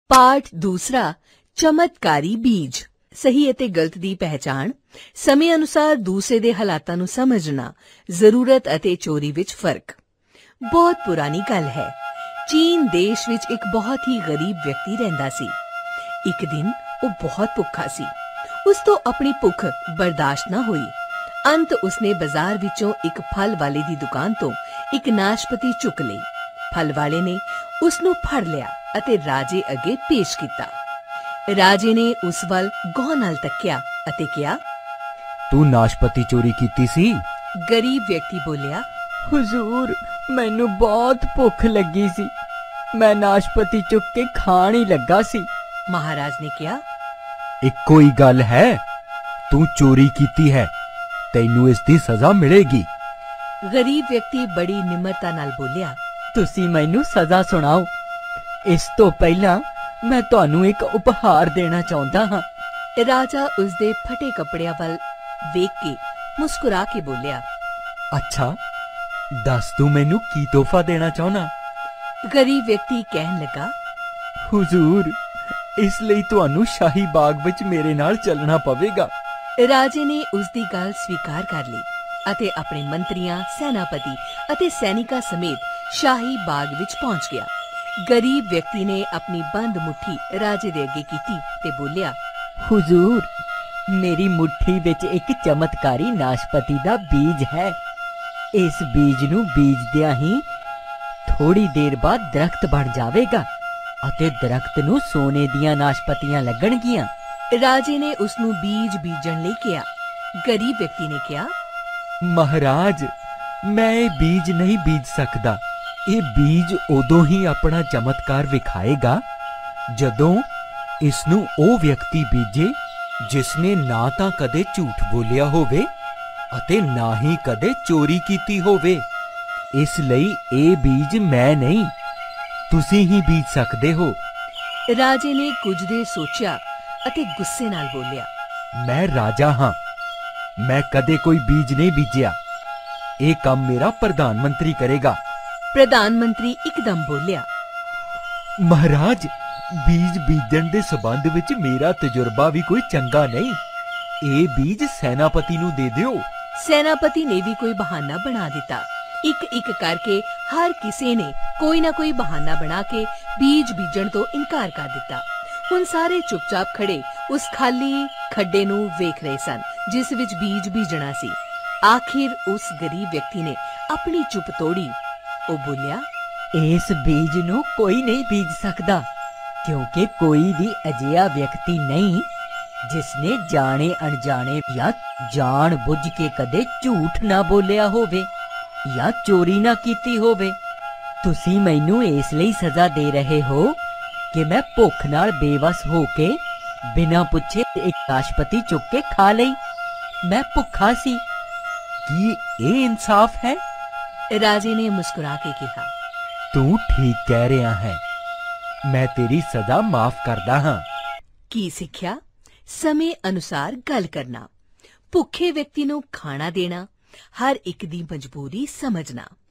ਪਾਠ ਦੂਸਰਾ ਚਮਤਕਾਰੀ ਬੀਜ। ਸਹੀ ਅਤੇ ਗਲਤ ਦੀ ਪਹਿਚਾਣ, ਸਮੇਂ ਅਨੁਸਾਰ ਦੂਸਰੇ ਦੇ ਹਾਲਾਤਾਂ ਨੂੰ ਸਮਝਣਾ, ਜ਼ਰੂਰਤ ਅਤੇ ਚੋਰੀ ਵਿੱਚ ਫਰਕ। ਬਹੁਤ ਪੁਰਾਣੀ ਗੱਲ ਹੈ। ਚੀਨ ਦੇਸ਼ ਵਿੱਚ ਇੱਕ ਬਹੁਤ ਹੀ ਗਰੀਬ ਵਿਅਕਤੀ ਰਹਿੰਦਾ ਸੀ। ਇੱਕ ਦਿਨ ਉਹ ਬਹੁਤ ਭੁੱਖਾ ਸੀ। ਉਸ ਤੋਂ ਆਪਣੀ ਭੁੱਖ ਬਰਦਾਸ਼ਤ ਨਾ ਹੋਈ। ਅੰਤ ਉਸਨੇ ਬਾਜ਼ਾਰ ਵਿੱਚੋਂ ਇੱਕ ਫਲ ਵਾਲੇ ਦੀ ਦੁਕਾਨ ਤੋਂ ਇੱਕ ਨਾਸ਼ਪਤੀ ਚੁੱਕ ਲਈ। ਫਲ ਵਾਲੇ ਨੇ ਉਸ ਨੂੰ ਫੜ ਲਿਆ ਅਤੇ ਰਾਜੇ ਅੱਗੇ ਪੇਸ਼ ਕੀਤਾ। ਰਾਜੇ ਨੇ ਉਸ ਵੱਲ ਗੌਰ ਨਾਲ ਤੱਕਿਆ ਅਤੇ ਕਿਹਾ, ਤੂੰ ਨਾਸ਼ਪਤੀ ਚੋਰੀ ਕੀਤੀ ਸੀ? ਗਰੀਬ ਵਿਅਕਤੀ ਬੋਲਿਆ, हुजूर, मैनू बहुत भुख लगी सी, मैं नाशपती चुक के खाण ही लगा सी। महाराज ने कहा, ਇੱਕੋ ਹੀ ਗੱਲ ਹੈ, ਤੂੰ ਚੋਰੀ ਕੀਤੀ ਹੈ, ਤੈਨੂੰ ਇਸ ਦੀ ਸਜ਼ਾ ਮਿਲੇਗੀ। गरीब व्यक्ति बड़ी निम्रता नाल बोलिया, तुसी मैनू सजा सुनाओ। इस तो पहला मैं तुहानू एक उपहार देना चाहता हाँ। राजा उसदे फटे कपड़ियां वल वेख के मुस्कुरा के बोलिया, अच्छा, दस तू मैनू की तोहफा देना चाहना? गरीब व्यक्ति कहन लगा, हुजूर, इस ਲਈ ਤੁਹਾਨੂੰ ਸ਼ਾਹੀ ਬਾਗ ਵਿੱਚ ਮੇਰੇ ਨਾਲ ਚੱਲਣਾ ਪਵੇਗਾ। ਰਾਜੇ ਨੇ ਉਸ ਦੀ ਗੱਲ ਸਵੀਕਾਰ ਕਰ ਲਈ ਅਤੇ ਆਪਣੇ ਮੰਤਰੀਆਂ, ਸੈਨਾਪਤੀ ਅਤੇ ਸੈਨਿਕਾਂ ਸਮੇਤ ਸ਼ਾਹੀ ਬਾਗ ਵਿੱਚ ਪਹੁੰਚ ਗਿਆ। ਗਰੀਬ ਵਿਅਕਤੀ ਨੇ ਆਪਣੀ ਬੰਦ ਮੁੱਠੀ ਰਾਜੇ ਦੇ ਅੱਗੇ ਕੀਤੀ ਤੇ ਬੋਲਿਆ, हुजूर, मेरी मुट्ठी विच एक चमत्कारी नाशपती दा बीज है। इस बीज नू बीजदियां ही थोड़ी देर बाद दरख्त बन जावेगा ਅਤੇ ਦਰਖਤ ਨੂੰ ਸੋਨੇ ਦੀਆਂ ਨਾਸ਼ਪਤੀਆਂ ਲੱਗਣਗੀਆਂ। ਰਾਜੇ ਨੇ ਉਸ ਨੂੰ ਬੀਜ ਬੀਜਣ ਲਈ ਕਿਹਾ। ਗਰੀਬ ਵਿਅਕਤੀ ਨੇ ਕਿਹਾ, ਮਹਾਰਾਜ, ਮੈਂ ਇਹ ਬੀਜ ਨਹੀਂ ਬੀਜ ਸਕਦਾ। ਇਹ ਬੀਜ ਉਦੋਂ ਹੀ ਆਪਣਾ ਚਮਤਕਾਰ ਵਿਖਾਏਗਾ ਜਦੋਂ ਇਸ ਨੂੰ ਉਹ ਵਿਅਕਤੀ ਬੀਜੇ ਜਿਸ ਨੇ ਨਾ ਤਾਂ ਕਦੇ ਝੂਠ ਬੋਲਿਆ ਹੋਵੇ ਅਤੇ ਨਾ ਹੀ ਕਦੇ ਚੋਰੀ ਕੀਤੀ ਹੋਵੇ। ਇਸ ਲਈ ਇਹ ਬੀਜ ਮੈਂ ਨਹੀਂ, ਤੁਸੀਂ ਹੀ ਬੀਜ ਸਕਦੇ ਹੋ। ਰਾਜੇ ਨੇ ਕੁਝ ਦੇਰ ਸੋਚਿਆ ਅਤੇ ਗੁੱਸੇ ਨਾਲ ਬੋਲਿਆ, ਮੈਂ ਰਾਜਾ ਹਾਂ, ਮੈਂ ਕਦੇ ਕੋਈ ਬੀਜ ਨਹੀਂ ਬੀਜਿਆ। ਇਹ ਕੰਮ ਮੇਰਾ ਪ੍ਰਧਾਨ ਮੰਤਰੀ ਕਰੇਗਾ। ਪ੍ਰਧਾਨ ਮੰਤਰੀ ਇੱਕਦਮ ਬੋਲਿਆ, ਮਹਾਰਾਜ, ਬੀਜ ਬੀਜਣ ਦੇ ਸਬੰਧ ਵਿੱਚ ਮੇਰਾ ਤਜਰਬਾ ਵੀ ਕੋਈ ਚੰਗਾ ਨਹੀਂ। ਇਹ ਬੀਜ ਸੈਨਾਪਤੀ ਨੂੰ ਦੇ ਦਿਓ। ਸੈਨਾਪਤੀ ਨੇ ਵੀ ਕੋਈ ਬਹਾਨਾ ਬਣਾ ਦਿੱਤਾ। ਇੱਕ ਕਰਕੇ ਹਰ ਕਿਸੇ ਨੇ ਕੋਈ ਨਾ ਕੋਈ ਬਹਾਨਾ ਬਣਾ ਕੇ ਬੀਜ ਬੀਜਣ ਤੋਂ ਇਨਕਾਰ ਕਰ ਦਿੱਤਾ। ਹੁਣ ਸਾਰੇ ਚੁੱਪਚਾਪ ਖੜੇ ਉਸ ਖਾਲੀ ਖੱਡੇ ਨੂੰ ਵੇਖ ਰਹੇ ਸਨ ਜਿਸ ਵਿੱਚ ਬੀਜ ਬੀਜਣਾ ਸੀ। ਆਖਿਰ ਉਸ ਗਰੀਬ ਵਿਅਕਤੀ ਨੇ ਆਪਣੀ ਚੁੱਪ ਤੋੜੀ। ਉਹ ਬੋਲਿਆ, ਇਸ ਬੀਜ ਨੂੰ ਕੋਈ ਨਹੀਂ ਬੀਜ ਸਕਦਾ ਕਿਉਂਕਿ ਕੋਈ ਵੀ ਅਜਿਹਾ ਵਿਅਕਤੀ ਨਹੀਂ ਜਿਸ ਨੇ ਜਾਣੇ ਅਣਜਾਣੇ ਜਾਂ ਜਾਣ ਬੁੱਝ ਕੇ ਕਦੇ ਝੂਠ ਨਾ ਬੋਲਿਆ ਹੋਵੇ ਜਾਂ ਚੋਰੀ ਨਾ ਕੀਤੀ ਹੋਵੇ। ਤੁਸੀਂ ਮੈਨੂੰ ਇਸ ਲਈ ਸਜ਼ਾ ਦੇ ਰਹੇ ਹੋ ਕਿ ਮੈਂ ਭੁੱਖ ਨਾਲ ਬੇਵਸ ਹੋ ਕੇ ਬਿਨਾਂ ਪੁੱਛੇ ਇੱਕ ਨਾਸ਼ਪਤੀ ਚੁੱਕ ਕੇ ਖਾ ਲਈ। ਮੈਂ ਭੁੱਖਾ ਸੀ। ਕੀ ਇਹ ਇਨਸਾਫ ਹੈ? ਰਾਜੇ ਨੇ ਮੁਸਕਰਾ ਕੇ ਕਿਹਾ, ਤੂੰ ਠੀਕ ਕਹਿ ਰਿਹਾ ਹੈ, ਮੈਂ ਤੇਰੀ ਸਜ਼ਾ ਮਾਫ ਕਰਦਾ ਹਾਂ। ਕੀ ਸਿੱਖਿਆ? ਸਮੇਂ ਅਨੁਸਾਰ ਗੱਲ ਕਰਨਾ, ਭੁੱਖੇ ਵਿਅਕਤੀ ਨੂੰ ਖਾਣਾ ਦੇਣਾ, ਹਰ ਇੱਕ ਦੀ ਮਜਬੂਰੀ ਸਮਝਣਾ।